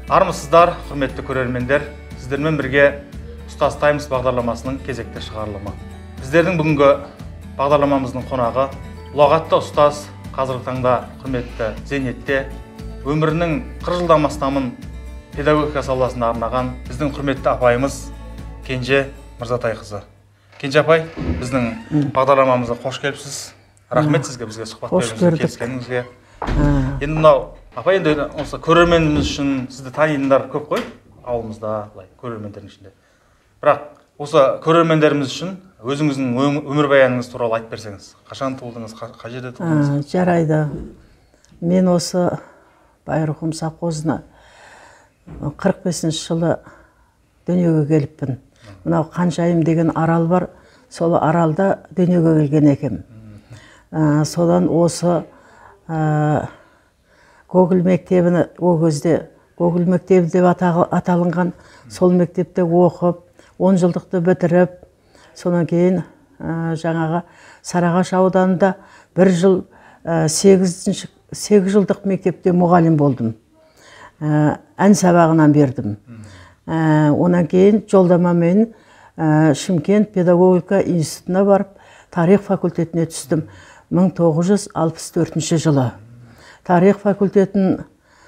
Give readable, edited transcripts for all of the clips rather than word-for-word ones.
Армысыздар, құрметті көрермендер, сіздермен бірге Ұстаз Таймс бағдарламасының кезекті шығарылымы. Біздердің бүгінгі бағдарламамыздың қонағы ұлағатты ұстаз, қазіргі таңда құрметті зейнетте, өмірінің 40 жылдан астамын педагогика саласына арнаған біздің құрметті апайымыз Кенже Мырзатайқызы. Кенже апай, біздің бағдарламамызға қош келіпсіз. Рахмет сізге, бізге сұхбат беруіңізге, келіскеніңізге. Енді мынау апай, енді осы көрерменіміз үшін сізді танитындар көп қой, ауылымызда, көрермендердің ішінде. Бірақ осы көрермендеріміз үшін өзіңіздің өмірбаяныңыз туралы айтып берсеңіз. Қашан туылдыңыз, қай жерде туылдыңыз? Жарайды. Мен осы Байырқұм совхозына 45 жылы дүниеге келіппін. Мынау Қаншайым деген арал бар, сол аралда дүниеге келген екем. Содан осы Гогөл мектебіні, о кезде Гогөл мектебі деп аталынған, сол мектепте оқып, 10 жылдықты бітіріп, сонан кейін жаңағы Сарыағаш ауданында 1 жыл 8 жылдық мектепте мұғалім болдым. Ән сабағынан бердім. Онан кейін жолдамамен Шымкент педагогика институтына барып, тарих факультетіне түстім 1964 жылы. Тарих факультетін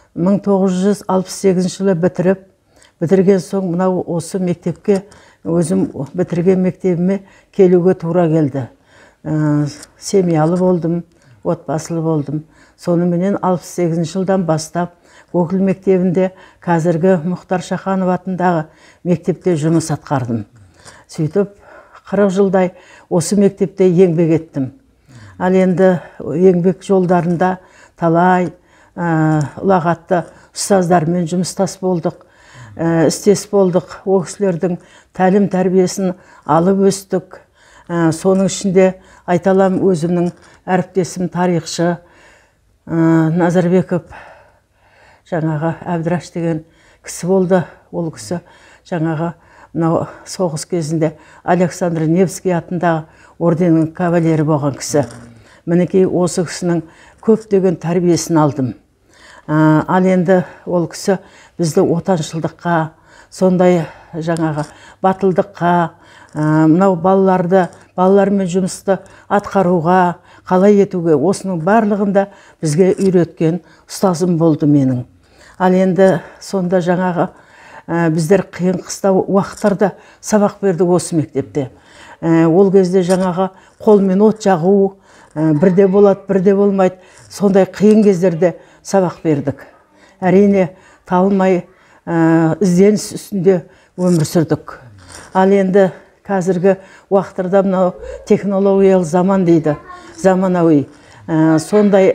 1968 жылы бітірген соң, мынау осы мектепке, өзім бітірген мектебіме келуге тура келді. Семьялы болдым, отбасылы болдым. Соныменен 68 жылдан бастап Гогөл мектебінде, қазіргі Мұхтар Шаханов атындағы мектепте жұмыс атқардым. Сөйтіп, 40 жылдай осы мектепте еңбек еттім. Ал енді еңбек жолдарында талай ұлағатты ұстаздармен жұмыстас болдық, істес болдық. Ол кісілердің тәлім тәрбиесін алып өстік. Соның ішінде айталам, өзімнің әріптесім тарихшы Назарбеков жаңағы Әбдіраш деген кісі болды. Ол кісі жаңағы соғыс кезінде Александр Невский атындағы орденнің кавалері болған кісі. Мінекей осы кісінің көптеген тәрбиесін алдым. Ал енді ол кісі бізді отаншылдыққа, сондай жаңағы батылдыққа, мынау балалармен жұмысты атқаруға, қалай етуге, осының барлығында бізге үйреткен ұстазым болды менің. Ал енді сонда жаңағы біздер қиын қыстау уақыттарда сабақ бердік осы мектепте. Ол кезде жаңағы қолмен от жағу, бірде болады, бірде болмайды. Сондай қиын кездерде сабақ бердік. Әрине талмай ізденіс үстінде өмір сүрдік. Ал енді қазіргі уақыттарда мынау технологиялық заман дейді, заманауи. Сондай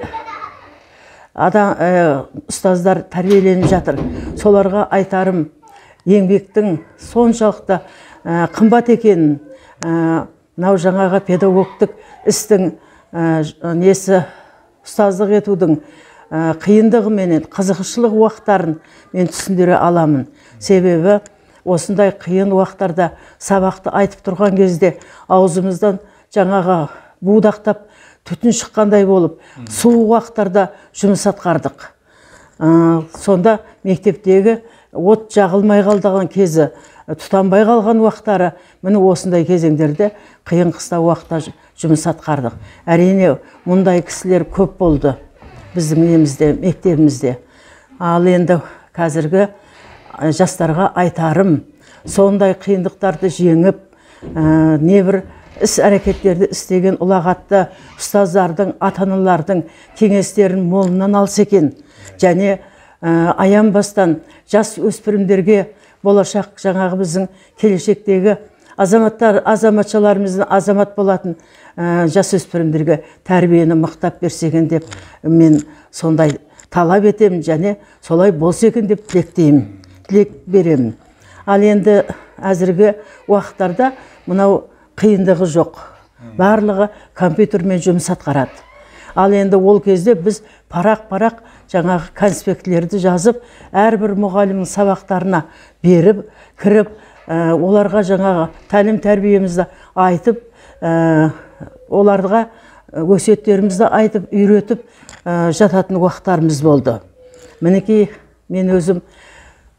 ұстаздар тәрбиеленіп жатыр. Соларға айтарым, еңбектің соншалықты қымбат екенін, мынау жаңағы педагогтық істің несі, ұстаздық етудің қиындығы менен қызығушылық уақыттарын мен түсіндіре аламын. Себебі осындай қиын уақыттарда сабақты айтып тұрған кезде аузымыздан жаңағы будақтап түтін шыққандай болып, суық уақыттарда жұмыс атқардық. Сонда мектептегі от жағылмай қалдаған кезі, тұтанбай қалған уақыттары, міне осындай кезеңдерде қиын қыстау уақытта жұмыс атқардық. Әрине, мұндай кісілер көп болды біздің немізде, мектебімізде. Ал енді қазіргі жастарға айтарым, сондай қиындықтарды жеңіп, небір іс-әрекеттерді істеген ұлағатты ұстаздардың, ата-аналардың кеңестерін молынан алса екен. Және аянбастан жас өспірімдерге болашақ жаңағы біздің келешектегі азаматшаларымыздың азамат болатын жас өспірімдерге тәрбиені мықтап берсе екен деп мен сондай талап етемін, және солай болса екен деп тілек беремін. Ал енді әзіргі уақыттарда мынау қиындығы жоқ. Барлығы компьютермен жұмыс атқарады. Ал енді ол кезде біз парақ-парақ жаңағы конспектілерді жазып, әрбір мұғалімнің сабақтарына беріп, кіріп, оларға жаңағы тәлім тәрбиемізді айтып, оларға өсиеттерімізді айтып, үйретіп жататын уақыттарымыз болды. Мінекей мен өзім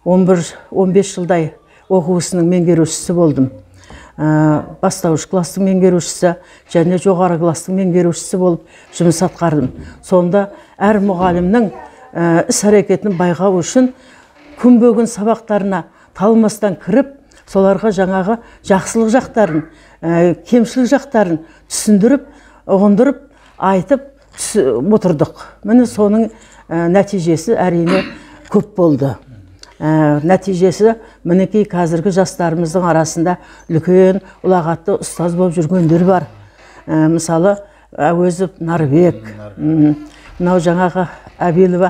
11-15 жылдай оқу ісінің меңгерушісі болдым. Бастауыш класстың меңгерушісі және жоғары класстың меңгерушісі болып жұмыс атқардым. Сонда әр мұғалімнің іс әрекетін байқау үшін күн бөгін сабақтарына талмастан кіріп, соларға жаңағы жақсылық жақтарын, кемшілік жақтарын түсіндіріп, ұғындырып, айтып отырдық. Міне соның нәтижесі әрине көп болды. Нәтижесі мінекей қазіргі жастарымыздың арасында үлкен ұлағатты ұстаз болып жүргендер бар. Мысалы, Әуезов Нарбек, мынау жаңағы Әбелова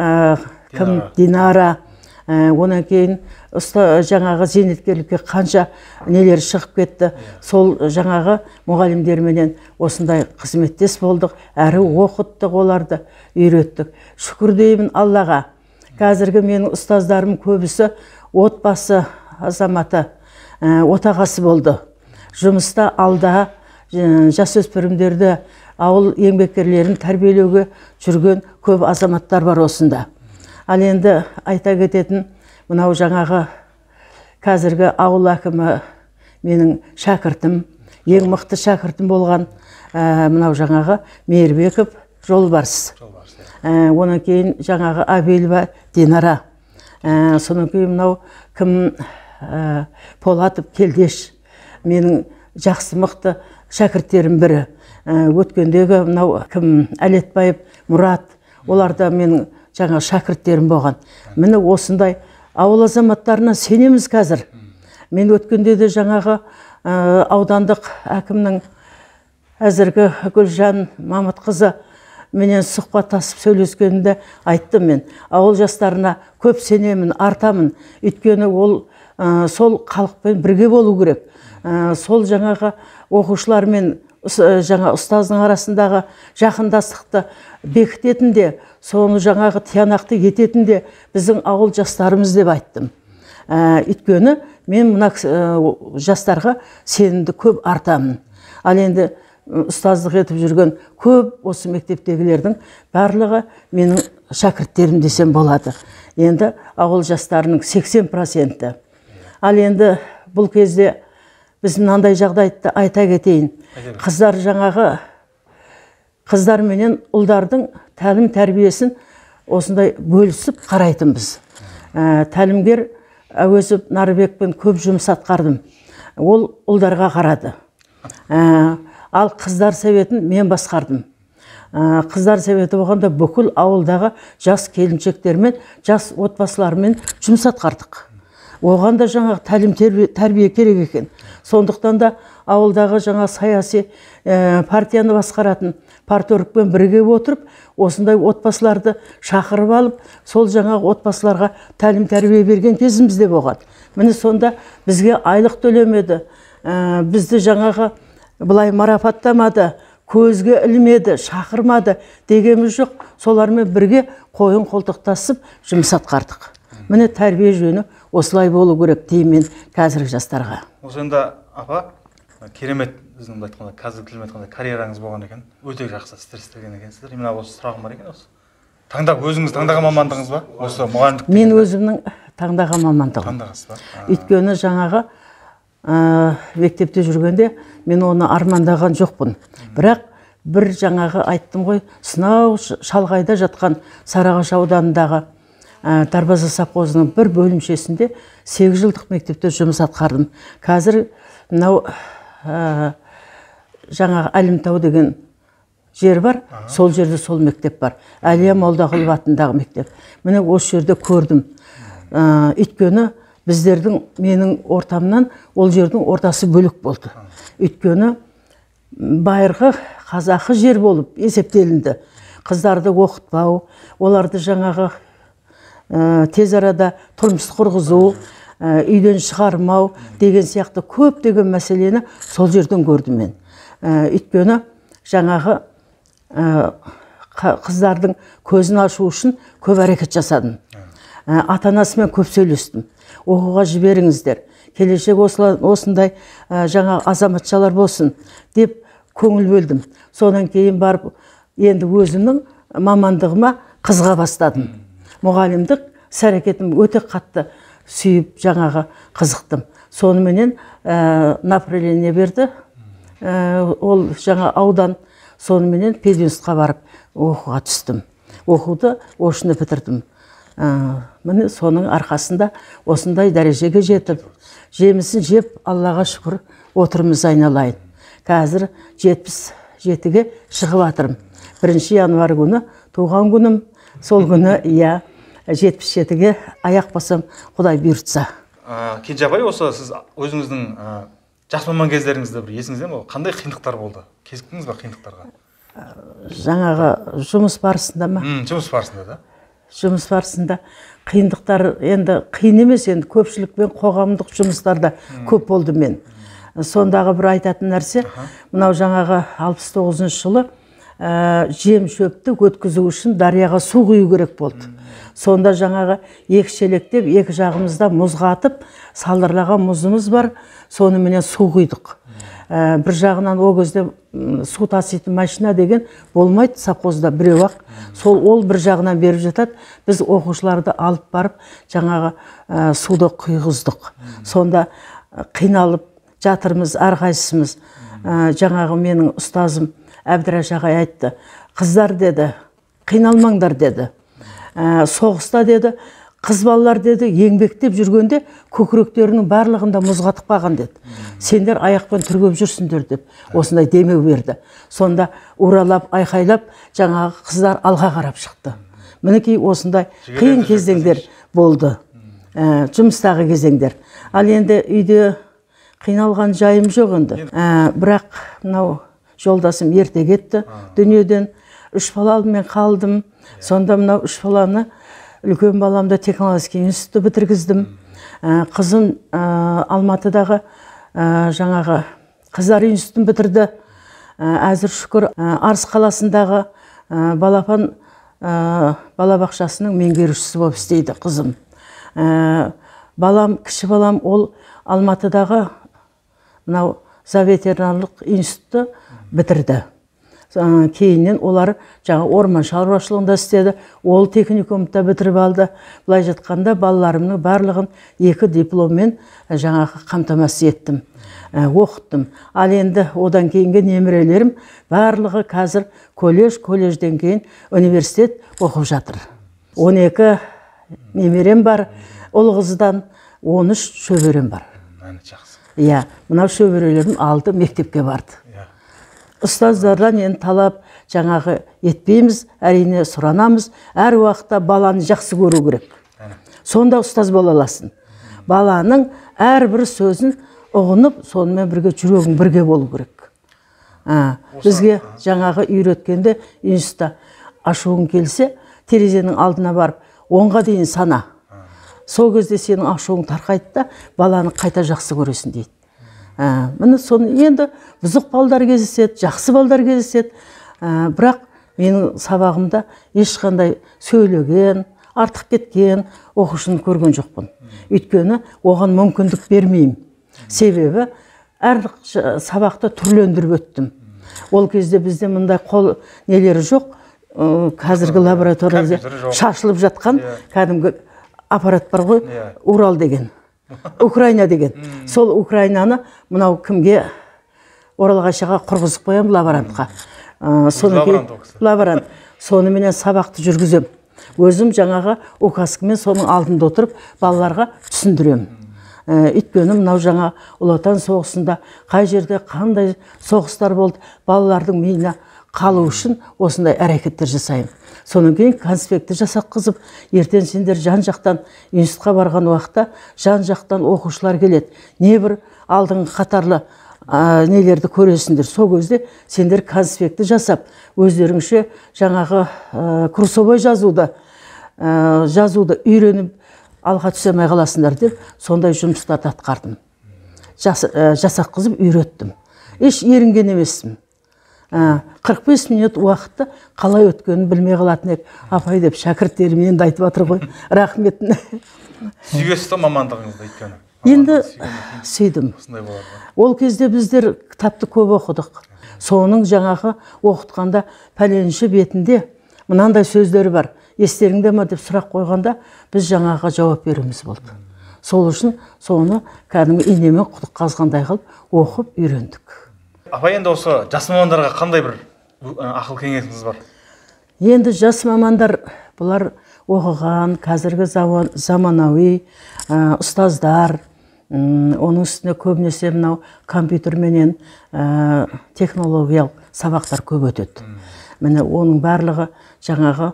Динара, онан кейін жаңағы зейнеткерлікке қанша нелер шығып кетті. Сол жаңағы мұғалімдерменен осындай қызметтес болдық, әрі оқыттық, оларды үйреттік. Шүкір деймін Аллаға. Қазіргі менің ұстаздарым көбісі отбасы азаматы, отағасы болды. Жұмыста алда жасөспірімдерді, ауыл еңбеккерлерін тәрбиелеуге жүрген көп азаматтар бар осында. Ал енді айта кететін, мынау жаңағы қазіргі ауыл әкімі менің шәкіртім, ең мықты шәкіртім болған мынау жаңағы Мейірбеков Жолбарыс. Онан кейін жаңағы Әбелова Динара. Сонан кейін мынау кім Полатов Келдеш. Менің жақсы мықты шәкірттерім бірі. Өткендегі мынау кім Әлетбаев Мұрат. Оларда менің жаңа шәкірттерім болған. Міне осындай ауыл азаматтарына сенеміз қазір. Мен өткенде де жаңағы аудандық әкімнің әзіргі Гүлжан Мамытқызы менен сұхбаттасып сөйлескенде айттым мен. Ауыл жастарына көп сенемін, артамын. Өйткені ол сол халықпен бірге болу керек. Сол жаңағы оқушылармен жаңа ұстаздың арасындағы жақындастықты бекітетін де, соны жаңағы тиянақты ететін де біздің ауыл жастарымыз деп айттым. Өйткені мен мына жастарға сенімді көп артамын. Ал енді ұстаздық етіп жүрген көп осы мектептегілердің барлығы менің шәкірттерім десем болады. Енді ауыл жастарының 80%. Ал енді бұл кезде біз мынандай жағдайды айта кетейін. Қыздар менен ұлдардың тәлім тәрбиесін осындай бөлісіп қарайтынбыз. Тәлімгер Әуезов Нарбекпен көп жұмыс атқардым. Ол ұлдарға қарады. Ал қыздар советін мен басқардым. Қыздар советі болғанда бүкіл ауылдағы жас келіншектермен, жас отбасылармен жұмыс атқардық. Оған да жаңа тәлім тәрбие керек екен. Сондықтан да ауылдағы жаңа саяси партияны басқаратын парторгпен бірге отырып, осындай отбасыларды шақырып алып, сол жаңа отбасыларға тәлім тәрбие берген кезімізде болған. Міне сонда бізге айлық төлемеді, бізді жаңағы бұлай марапаттамады, көзге ілмеді, шақырмады дегеніміз жоқ. Солармен бірге қойын қолтықтасып жұмыс атқардық. Міне тәрбие жөні осылай болу керек деймін қазіргі жастарға. Осы енді апа, керемет біздің айтқанда, қазіргі тілмен айтқанда карьераңыз болған екен. Өте жақсы істер істеген екенсіздер. Мен осы сұрағым бар екен осы. Өзіңіз таңдаған мамандығыңыз ба? Осы мұғалімдік. Мен өзімнің таңдаған мамандығым. Таңдағансыз ба? Өйткені жаңағы мектепте жүргенде мен оны армандаған жоқпын. Бірақ бір жаңағы айттым ғой, сынау шалғайда жатқан Сарыағаш ауданындағы Дарбаза совхозының бір бөлімшесінде 8 жылдық мектепте жұмыс атқардым. Қазір мынау жаңағы Әлімтау деген жер бар, сол жерде сол мектеп бар. Әлия Молдағұлова атындағы мектеп. Міне осы жерде көрдім. Өйткені біздердің менің ортамнан ол жердің ортасы бөлек болды. Өйткені байырғы қазақы жер болып есептелінді. Қыздарды оқытпау, оларды жаңағы тез арада тұрмыс құрғызу, үйден шығармау деген сияқты көп деген мәселені сол жерден көрдім мен. Өйткені жаңағы қыздардың көзін ашу үшін көп әрекет жасадым. Ата-анасымен көп сөйлестім. Оқуға жіберіңіздер, келешек осындай жаңа азаматшалар болсын деп көңіл бөлдім. Содан кейін барып, енді өзімнің мамандығыма қызға бастадым. Мұғалімдік іс-әрекетім өте қатты сүйіп жаңағы қызықтым. Соныменен направление берді. Ол жаңа аудан, соныменен пединстқа барып оқуға түстім. Оқуды осыны бітірдім. Міне соның арқасында осындай дәрежеге жетіп, жемісін жеп, Аллаға шүкір отырмыз айналайын. Қазір 77-ге шығып атырым. 1 январ күні туған күнім, сол күні 77-ге аяқ басам, Құдай бұйыртса. Кенже апай, осы сіз өзіңіздің жас маман кездеріңізде бір есіңізде ме? Қандай қиындықтар болды? Кезіктіңіз бе қиындықтарға? Жаңағы жұмыс барысында ма? Жұмыс барысында да. Жұмыс барысында қиындықтар енді қиын емес, енді көпшілікпен қоғамдық жұмыстарда көп болды мен. Сондағы бір айтатын нәрсе, мынау жаңағы 69 жылы жем шөпті өткізу үшін дарияға су құю керек болды. Сонда жаңағы екі шелектеп, екі жағымызда мұз қатып, салдырлаған мұзымыз бар, соныменен су құйдық. Бір жағынан о кезде су таситын машина деген болмайды, совхозда біреу-ақ. Ол бір жағынан беріп жатады, біз оқушыларды алып барып, жаңағы суды құйғыздық. Сонда қиналып жатырмыз, әрқайсымыз. Жаңағы менің ұстазым Әбдіраш ағай айтты, қыздар деді, қиналмаңдар деді. Соғыста деді, қыз балалар деді, еңбектеп жүргенде көкіректерінің барлығында мұз қатып қалған деді. Сендер аяқпен түргеп жүрсіңдер деп, осындай демеу берді. Сонда уралап, айқайлап, жаңағы қыздар алға қарап шықты. Мінекей осындай қиын кезеңдер болды, жұмыстағы кезеңдер. Ал енді үйде қиналған жайым жоқ енді. Бірақ мынау жолдасым ерте кетті дүниеден, 3 баламмен қалдым. Сонда мынау 3 баланы үлкен баламды технологический институтты бітіргіздім. Қызым Алматыдағы жаңағы қыздар институтын бітірді. Әзір шүкір Арыс қаласындағы балапан балабақшасының меңгерушісі болып істейді қызым. Балам, кіші балам, ол Алматыдағы мынау ветеринарлық институтты бітірді. Кейіннен олар жаңа орман шаруашылығында істеді, ол техникумда бітіріп алды. Бұлай жатқанда балаларымның барлығын 2 дипломмен жаңағы қамтамасыз еттім, оқыттым. Ал енді одан кейінгі немерелерім барлығы қазір коллежден кейін университет оқып жатыр. 12 немерем бар, ұл қыздан 13 шөберем бар. Мынау шөберелерім 6 мектепке барды. Ұстаздардан енді талап жаңағы етпейміз, әрине сұранамыз, әр уақытта баланы жақсы көру керек. Сонда ұстаз бола аласың. Баланың әрбір сөзін ұғынып, сонымен бірге жүрегің бірге болу керек. Бізге жаңағы үйреткенде институтта ашуың келсе, терезенің алдына барып, 10-ға дейін сана. Сол кезде сенің ашуың тарқайды да, баланы қайта жақсы көресің дейді. Міне соны енді бұзық балдар кездеседі, жақсы балдар кездеседі. Бірақ менің сабағымда ешқандай сөйлеген, артық кеткен оқушыны көрген жоқпын. Өйткені оған мүмкіндік бермеймін. Себебі әр сабақты түрлендіріп өттім. Ол кезде бізде мұндай қол нелері жоқ. Қазіргі лабораторияда шашылып жатқан кәдімгі аппарат бар ғой, Урал деген. Украина деген. Сол Украинаны мынау кімге Оралғашаға құрғызып қоям лаборантқа. Лаборант. Соныменен сабақты жүргізем. Өзім жаңағы указкамен соның алдында отырып балаларға түсіндірем. Өйткені мынау жаңа Ұлы Отан соғысында қай жерде қандай соғыстар болды, балалардың миына қалу үшін осындай әрекеттер жасаймын. Соның кейін конспекті жасаққызып, ертең сендер жан-жақтан институтқа барған уақытта жан-жақтан оқушылар келеді. Не бір алдыңғы қатарлы нелерді көресіңдер. Сол кезде сендер конспекті жасап, өздеріңше жаңағы курсовой жазуды үйреніп алға түсемей қаласыңдар деп, сондай жұмыстарды атқардым. Жасаққызып үйреттім. Еш ерінген емеспін. 45 минут уақытты қалай өткенін білмей қалатын ек. Апай деп шәкірттерім енді айтып жатыр ғой, рахметін. Сүйесіз мамандығыңызды өйткені? Енді сүйдім. Ол кезде біздер кітапты көп оқыдық. Соның жаңағы оқытқанда пәленші бетінде мынандай сөздері бар. Естеріңде ме деп сұрақ қойғанда біз жаңаға жауап береміз болды. сол үшін соны кәдімгі инемен құдық қазғандай қылып оқып үйрендік. Апа, енді осы жас мамандарға қандай бір ақыл кеңесіңіз бар? Енді жас мамандар бұлар оқыған, қазіргі заманауи ұстаздар, оның үстіне көбінесе мынау компьютерменен технологиялық сабақтар көп өтеді. Міне оның барлығы жаңағы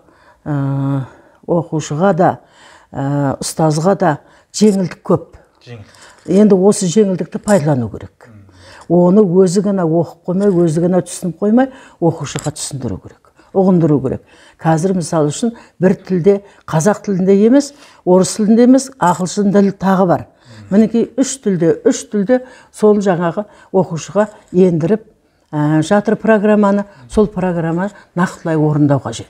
оқушыға да, ұстазға да жеңілдік көп. Енді осы жеңілдікті пайдалану керек. Оны өзі ғана оқып қоймай, өзі ғана түсініп қоймай, оқушыға түсіндіру керек, ұғындыру керек. Қазір мысалы үшін бір тілде, қазақ тілінде емес, орыс тілінде емес, ағылшын тілі тағы бар. Мінекей үш тілде сол жаңағы оқушыға ендіріп жатыр программаны, сол программаны нақтылай орындау қажет.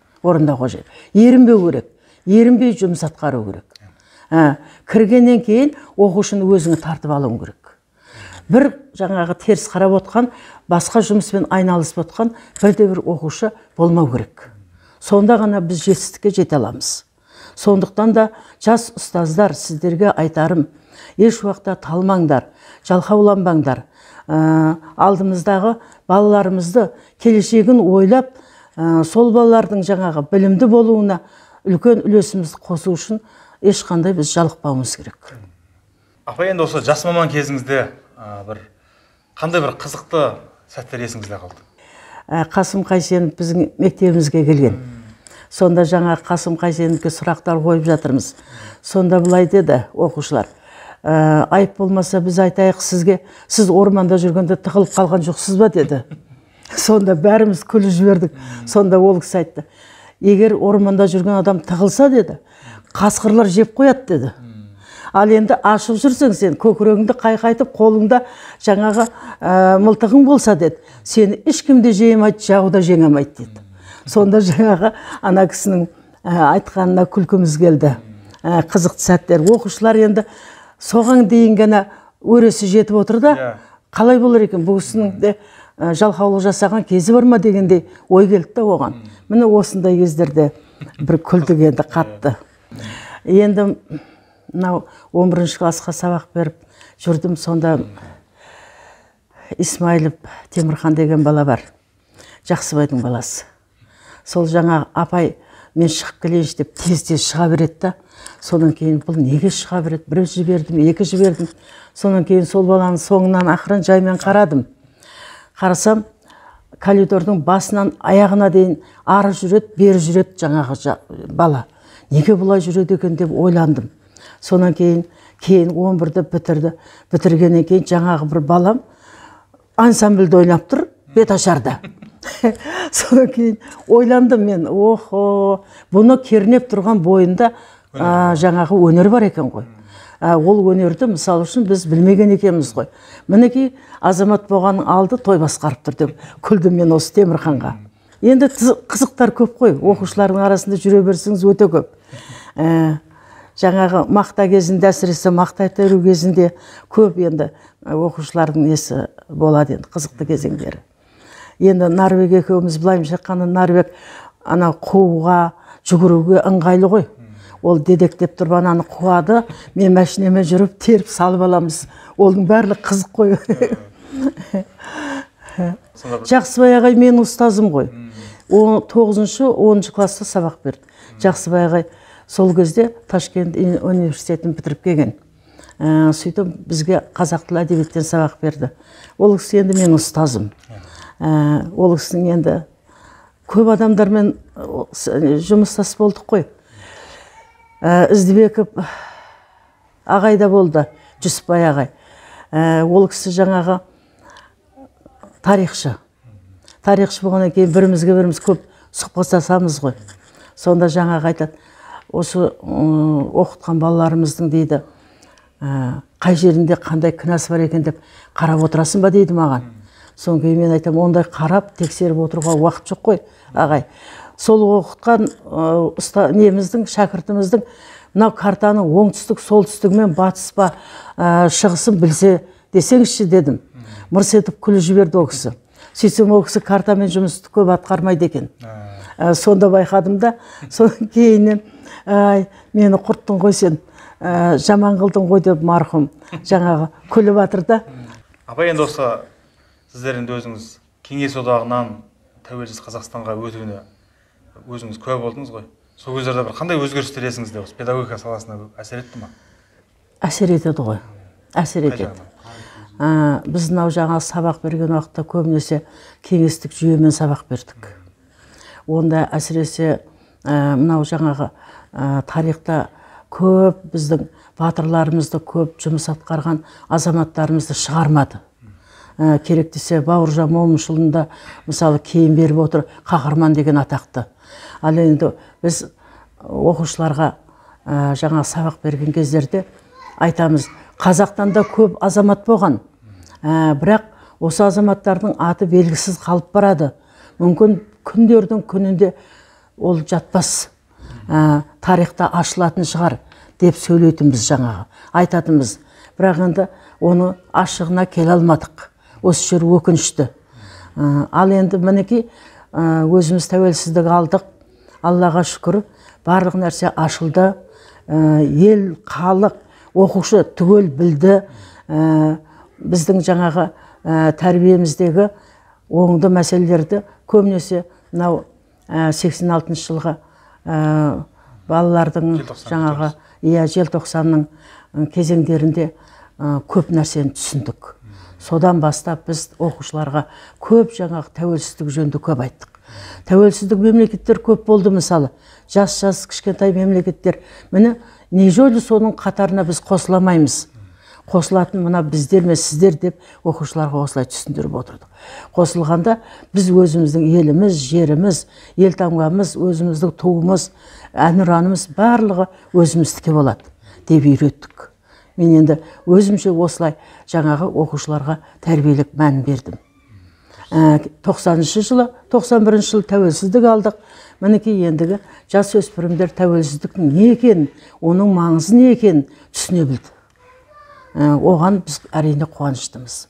Ерінбеу керек, ерінбей жұмыс атқару керек. Кіргеннен кейін оқушыны өзіңе тартып алуың керек. Бір жаңағы теріс қарап отқан, басқа жұмыспен айналысып отқан бірде-бір оқушы болмау керек. Сонда ғана біз жетістікке жете аламыз. Сондықтан да жас ұстаздар, сіздерге айтарым, еш уақытта талмаңдар, жалқауланбаңдар. Алдымыздағы балаларымызды келешегін ойлап, сол балалардың жаңағы білімді болуына үлкен үлесімізді қосу үшін ешқандай біз жалықпауымыз керек. Апа, енді осы жас маман кезіңізде қандай бір қызықты сәттер есіңізде қалды? Қасым Қайсенов біздің мектебімізге келген. Сонда жаңа Қасым Қайсеновке сұрақтар қойып жатырмыз. Сонда былай деді оқушылар: айып болмаса біз айтайық сізге, сіз орманда жүргенде тығылып қалған жоқсыз ба деді. Сонда бәріміз күліп жібердік. Сонда ол кісі айтты: егер орманда жүрген адам тығылса деді, қасқырлар жеп қояды деді. Ал енді ашып жүрсең сен, көкірегіңді қайқайтып, қолыңда жаңағы мылтығың болса деді, сені ешкімде жеңемейді, жау да жеңемейді деді. Сонда жаңағы ана кісінің айтқанына күлкіміз келді. Қызықты сәттер. Оқушылар енді соған дейін ғана өресі жетіп отыр да, қалай болар екен, бұл кісінің де жалқаулық жасаған кезі бар ма дегендей ой келді да оған. Міне осындай кездерде бір күлдік енді қатты. Енді мынау 11-ші классқа сабақ беріп жүрдім, сонда Исмайлов Темірхан деген бала бар, Жақсыбайдың баласы. Сол жаңа апай мен шығып келейінші деп тез-тез шыға береді да, содан кейін бұл неге шыға береді, бір жібердім, екі жібердім. Содан кейін сол баланың соңынан ақырын жаймен қарадым. Қарасам, коридордың басынан аяғына дейін ары жүреді, бері жүреді жаңағы бала. Неге бұлай жүреді екен деп ойландым. Сонан кейін 11-ді бітірді. Бітіргеннен кейін жаңағы бір балам ансамбльде ойнап тұр, Беташарда. Содан кейін ойландым мен, охо, бұны кернеп тұрған бойында жаңағы өнер бар екен ғой. Ол өнерді мысалы үшін біз білмеген екенбіз ғой. Мінекей азамат болғанның алды той басқарып тұр деп күлдім мен осы Темірханға. Енді қызықтар көп қой, оқушылардың арасында жүре берсеңіз өте көп. Жаңағы мақта кезінде, әсіресе мақта теру кезінде көп енді оқушылардың несі болады, енді қызықты кезеңдері. Енді Нарбек екеуміз былайым шаққаны, Нарбек ана қууға, жүгіруге ыңғайлы ғой. Ол дедектеп тұрып ананы қуады, мен машинеме жүріп теріп салып аламыз. Олың барлық қызық қой. Жақсыбай ағай менің ұстазым ғой. 9-10 класста сабақ берді. Жақсыбай ағай сол кезде Ташкент университетін бітіріп келген. Сөйтіп бізге қазақ тілі әдебиеттен сабақ берді. Ол кісі енді менің ұстазым. Ол кісінің енді көп адамдармен жұмыстас болдық қой. Іздебеков ағай да болды, Жүсіпбай ағай. Ол кісі жаңағы тарихшы. Тарихшы болғаннан кейін бірімізге біріміз көп сұхбаттасамыз ғой. Сонда жаңағы айтады, осы оқытқан балаларымыздың дейді, қай жерінде қандай кінәсі бар екен деп қарап отырасың ба дейді маған. Содан кейін мен айтам, ондай қарап тексеріп отыруға уақыт жоқ қой, ағай. Сол оқытқан неміздің, шәкіртіміздің мынау картаның оңтүстік, солтүстігі мен батыс па, шығысын білсе десеңізші дедім. Мырс етіп күліп жіберді ол кісі. Сөйтсем ол кісі картамен жұмысты көп атқармайды екен. Сонда байқадым да, содан кейіннен ай, мені құрттың ғой сен, жаман қылдың ғой деп марқұм жаңағы күліп жатыр да. Апа, енді осы сіздер енді өзіңіз Кеңес одағынан тәуелсіз Қазақстанға өтуіне өзіңіз куә болдыңыз ғой. Сол кездерде бір қандай өзгерістер есіңізде, осы педагогика саласына әсер етті ма? Әсер етеді ғой, әсер етеді. Біз мынау жаңа сабақ берген уақытта көбінесе кеңестік жүйемен сабақ бердік. Онда әсіресе мынау жаңағы тарихта көп біздің батырларымызды, көп жұмыс атқарған азаматтарымызды шығармады. Керек десе Бауыржан Момышұлында мысалы кейін беріп отыр қаһарман деген атақты. Ал енді біз оқушыларға жаңа сабақ берген кездерде айтамыз, Қазақтан да көп азамат болған. Бірақ осы азаматтардың аты белгісіз қалып барады. Мүмкін күндердің күнінде ол жатпас. Тарихта ашылатын шығар деп сөйлейтінбіз жаңағы. Айтатынбыз. Бірақ енді оны ашығына келе алмадық. Осы жер өкінішті. Ал енді мінекей өзіміз тәуелсіздік алдық. Аллаға шүкір, барлық нәрсе ашылды. Ел, халық, оқушы түгел білді. Біздің жаңағы тәрбиеміздегі оңды мәселелерді көбінесе мынау 86 жылға балалардың жаңағы желтоқсанның кезеңдерінде көп нәрсені түсіндік. Содан бастап біз оқушыларға көп жаңағы тәуелсіздік жөнінде көп айттық. Тәуелсіздік мемлекеттер көп болды мысалы. Жас кішкентай мемлекеттер. Міне, не жолы соның қатарына біз қосыламаймыз. Қосылатын мына біздер ме, сіздер деп оқушыларға осылай түсіндіріп отырдық. Қосылғанда біз өзіміздің еліміз, жеріміз, елтаңбамыз, өзіміздің туымыз, әнұранымыз барлығы өзіміздікі болады деп үйреттік. Мен енді өзімше осылай жаңағы оқушыларға тәрбиелік мән бердім. 90-шы жылы, 91-ші жылы тәуелсіздік алдық. Мінекей ендігі жас өспірімдер тәуелсіздіктің не екенін, оның маңызы не екенін түсіне білді. Оған біз әрине қуаныштымыз.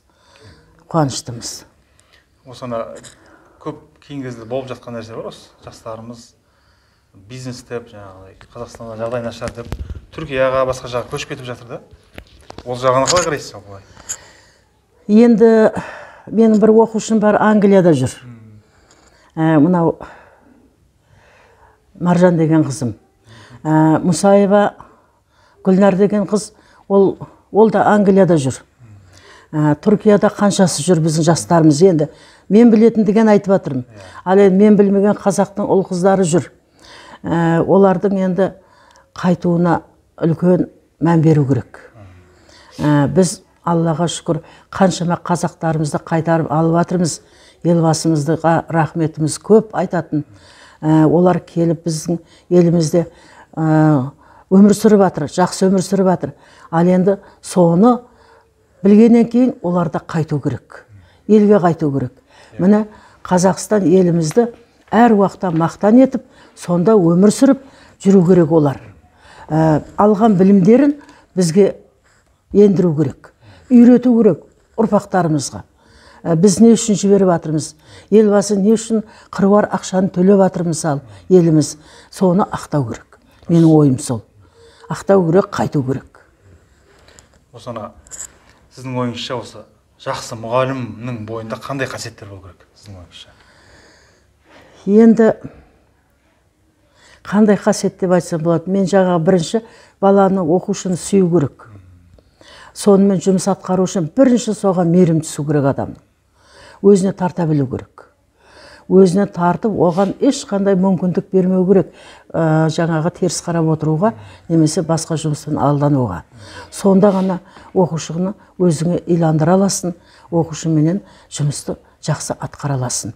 Осыны көп кейінгі кезде болып жатқан нәрсе бар осы. Жастарымыз бизнес деп, жаңағыдай Қазақстанда жағдай нашар деп, Түркияға, басқа жаққа көшіп кетіп жатыр да. Ол жағына қалай қарайсыз бұлай? Енді менің бір оқушым бар, Англияда жүр. Мынау Маржан деген қызым. Мұсаева Гүлнар деген қыз, ол да Англияда жүр. Түркияда қаншасы жүр біздің жастарымыз енді. Мен білетін деген айтып жатырмын. Ал енді мен білмеген қазақтың ұл қыздары жүр. Олардың енді қайтуына үлкен мән беру керек. Біз Аллаға шүкір қаншама қазақтарымызды қайтарып алып жатырмыз. Елбасымызға рахметіміз көп айтатын. Олар келіп біздің елімізде өмір сүріп жатыр, жақсы өмір сүріп жатыр. Ал енді соны білгеннен кейін оларда қайту керек. Елге қайту керек. Міне Қазақстан елімізді әр уақытта мақтан етіп, сонда өмір сүріп жүру керек олар. Алған білімдерін бізге ендіру керек. Үйрету керек ұрпақтарымызға. Біз не үшін жіберіп жатырмыз? Елбасы не үшін қыруар ақшаны төлеп жатырмыз ал еліміз? Соны ақтау керек. Менің ойым сол. Ақтау керек, қайту керек. Осыны сіздің ойыңызша осы жақсы мұғалімнің бойында қандай қасиеттер болу керек сіздің ойыңызша? Енді қандай қасиет деп айтсам болады? Мен жаңағы бірінші баланы, оқушыны сүю керек. Сонымен жұмыс атқару үшін бірінші соған мейірім түсу керек адамның. Өзіне тарта білу керек. Өзіне тартып, оған ешқандай мүмкіндік бермеу керек. Жаңағы теріс қарап отыруға, немесе басқа жұмыспен алдануға. Сонда ғана оқушыны өзіңе иландыра аласың, оқушыменен жұмысты жақсы атқара аласың.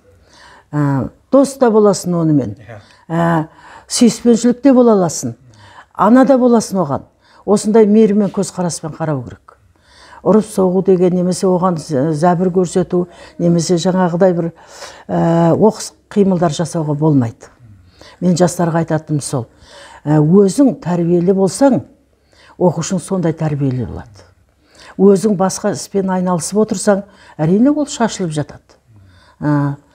Дос та боласың онымен. Сүйіспеншілікте бола аласың. Ана да боласың оған. Осындай мейірмен көз қараспен қарау керек. Ұрып соғу деген, немесе оған зәбір көрсету, немесе жаңағыдай бір оқыс қимылдар жасауға болмайды. Мен жастарға айтатыным сол. Өзің тәрбиелі болсаң, оқушың сондай тәрбиелі болады. Өзің басқа іспен айналысып отырсаң, әрине ол шашылып жатады.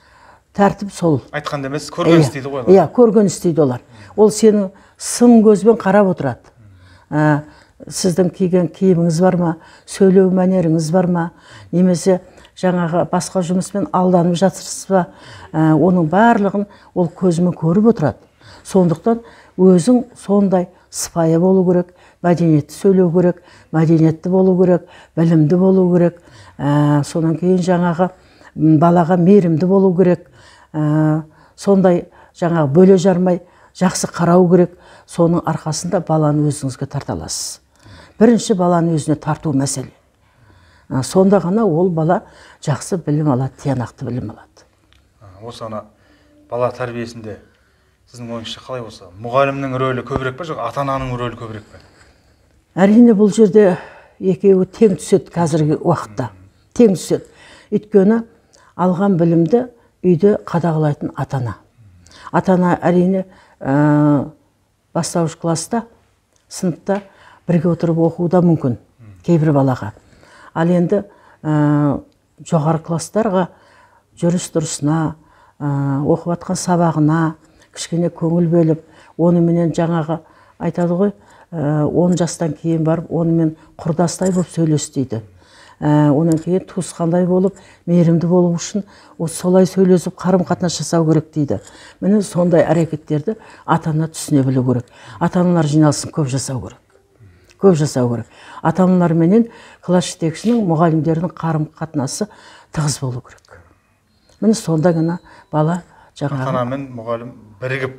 тәртіп сол. Айтқанда емес, көрген істейді ғой. Иә, көрген істейді олар. Ол сенің сын көзбен қарап отырады. Сіздің киген киіміңіз бар ма, сөйлеу мәнеріңіз бар ма, немесе жаңағы басқа жұмыспен алданып жатырсыз ба, оның барлығын ол көзімен көріп отырады. Сондықтан өзің сондай сыпайы болу керек, мәдениетті сөйлеу керек, мәдениетті болу керек, білімді болу керек, сонан кейін жаңағы балаға мейірімді болу керек, сондай жаңағы бөле жармай жақсы қарау керек. Соның арқасында баланы өзіңізге тарта аласыз. Бірінші баланы өзіне тарту мәселе. Сонда ғана ол бала жақсы білім алады, тиянақты білім алады. Осы ана бала тәрбиесінде сіздің ойыңызша қалай болса, мұғалімнің рөлі көбірек пе, жоқ ата-ананың рөлі көбірек пе? Әрине бұл жерде екеуі тең түседі қазіргі уақытта. Тең түседі. Өйткені алған білімді үйде қадағалайтын ата-ана. Ата-ана әрине бастауыш класста, сыныпта бірге отырып оқуы мүмкін кейбір балаға. Ал енді жоғары класстарға жүріс-тұрысына, оқып жатқан сабағына кішкене көңіл бөліп, онымен жаңағы айтады ғой, 10 жастан кейін барып, онымен құрдастай болып сөйлесті. Онан кейін туысқандай болып, мейірімді болу үшін солай сөйлесіп қарым-қатынас жасау керек дейді. Міне сондай әрекеттерді ата-ана түсіне білу керек. Ата-аналар жиналысын көп жасау керек. Көп жасау керек. Ата-аналар менен класс жетекшінің, мұғалімдердің қарым-қатынасы тығыз болу керек. Міне сонда ғана бала жаңағы ата-ана мен мұғалім бірігіп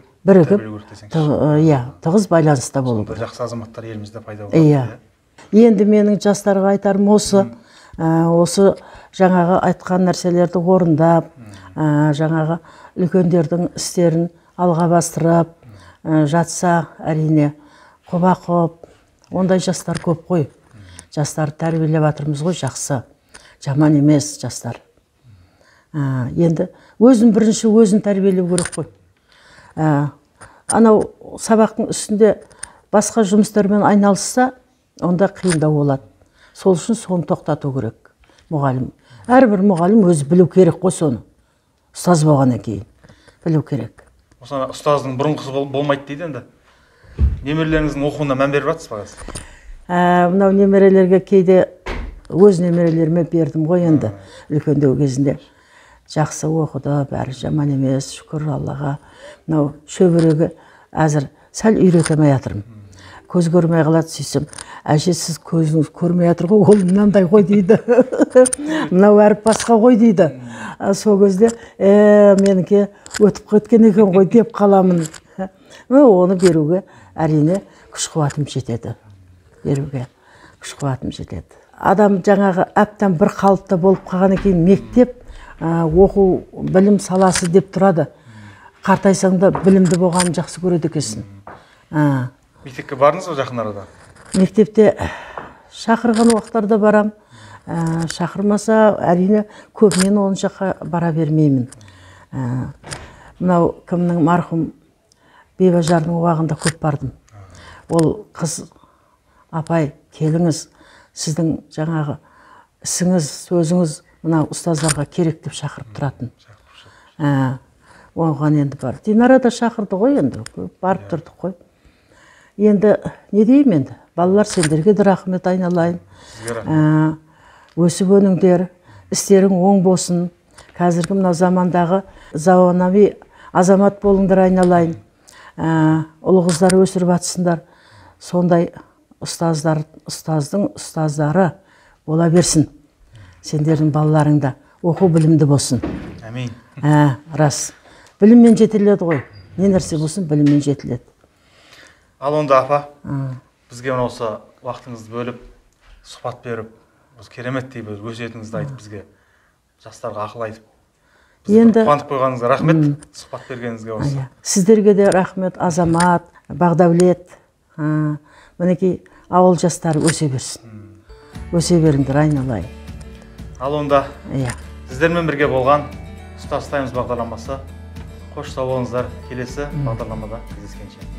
тығыз байланыста болу керек. Жақсы азаматтар елімізде пайда болады. Енді менің жастарға айтарым осы жаңағы айтқан нәрселерді орындап, жаңағы үлкендердің істерін алға бастырып жатса, әрине құба-құп, ондай жастар көп қой. Жастар тәрбиелеп жатырмыз ғой, жақсы, жаман емес жастар. Енді бірінші өзін тәрбиелеу керек қой. Анау сабақтың үстінде басқа жұмыстармен айналысса, онда қиындау болады. Сол үшін соны тоқтату керек мұғалім. Әрбір мұғалім өзі білу керек қой соны. Ұстаз болғаннан кейін білу керек. Осыны ұстаздың бұрынғысы болмайды дейді енді. Немерелеріңіздің оқуына мән беріп жатсыз ба қазір? Мынау немерелерге кейде өз немерелеріме бердім ғой енді үлкендеу кезінде. Жақсы оқыды, бәрі жаман емес, шүкір Аллаға. Мынау шөбереге әзір сәл үйретемей жатырмын. Көз көрмей қалады, сөйсем, әже сіз көзіңіз көрмей жатыр ғой, ол мынандай ғой дейді. Мынау әріп басқа ғой дейді. Сол кезде менікі өтіп кеткен екен ғой деп қаламын. Оны беруге әрине күш-қуатым жетеді. Беруге күш-қуатым жетеді. Адам жаңағы әптен бір қалыпта болып қалған екен, мектеп оқу білім саласы деп тұрады. Қартайсаң да білімді болғанын жақсы көреді екенсің. Мектепке бардыңыз ба жақын арада? Мектепте шақырған уақыттарда барам. Шақырмаса, әрине көбінен оның жаққа бара бермеймін. Мынау кімнің марқұм Бейбажардың уағында көп бардым. Ол қыз, апай, келіңіз, сіздің жаңағы ісіңіз, сөзіңіз мынау ұстаздарға керек деп шақырып тұратын. Оған енді бар. Динара да шақырды ғой енді, барып тұрдық қой. Енді не деймін енді, балалар сендерге де рахмет айналайын. Өсіп өніңдер, істерің оң болсын. Қазіргі мынау замандағы заманауи азамат болыңдар айналайын. Ұлы қыздар өсіріп атсындар. Сондай ұстаздың ұстаздары бола берсін. Сендердің балаларыңда оқу білімді болсын. Әмин. Рас. Біліммен жетіледі ғой. Не нәрсе болсын, біліммен жетіледі. Ал онда апа, бізге осы уақытыңызды бөліп, сұхбат беріп, керемет дейбіз, өсиетіңізді айтып бізге, жастарға ақыл айтып, бізді қуантып қойғаныңызға рахмет, сұхбат бергеніңізге осы. Сіздерге де рахмет, Азамат, Бағдәулет. Мінекей ауыл жастары өсе берсін. Өсе беріңдер, айналайын. Ал онда сіздермен бірге болған ұстаз таймс бағдарламасы. Қош сау болыңыздар, келесі бағдарламада кездескенше.